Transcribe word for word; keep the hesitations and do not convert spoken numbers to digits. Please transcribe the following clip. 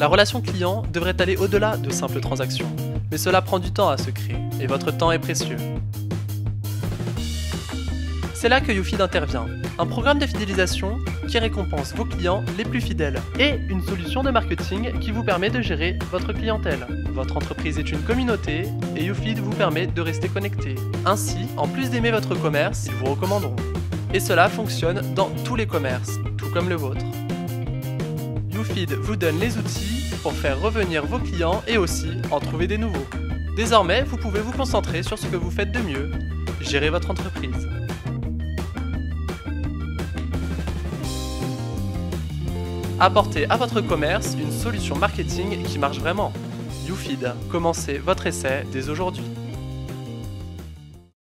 La relation client devrait aller au-delà de simples transactions, mais cela prend du temps à se créer, et votre temps est précieux. C'est là que YouFeed intervient, un programme de fidélisation qui récompense vos clients les plus fidèles, et une solution de marketing qui vous permet de gérer votre clientèle. Votre entreprise est une communauté, et YouFeed vous permet de rester connecté. Ainsi, en plus d'aimer votre commerce, ils vous recommanderont. Et cela fonctionne dans tous les commerces, tout comme le vôtre. YouFeed vous donne les outils pour faire revenir vos clients et aussi en trouver des nouveaux. Désormais, vous pouvez vous concentrer sur ce que vous faites de mieux, gérer votre entreprise. Apportez à votre commerce une solution marketing qui marche vraiment. YouFeed, commencez votre essai dès aujourd'hui.